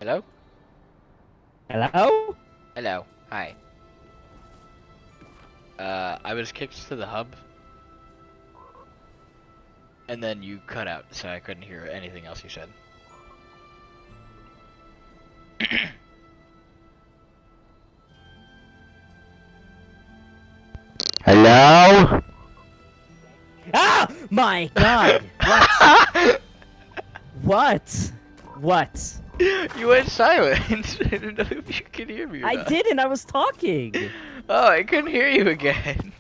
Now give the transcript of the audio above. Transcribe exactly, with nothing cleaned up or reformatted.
Hello? Hello? Hello. Hi. Uh, I was kicked to the hub. And then you cut out, so I couldn't hear anything else you said. Hello? Ah! My god! What? What? What? You went silent. I didn't know if you could hear me or I not. didn't, I was talking! Oh, I couldn't hear you again.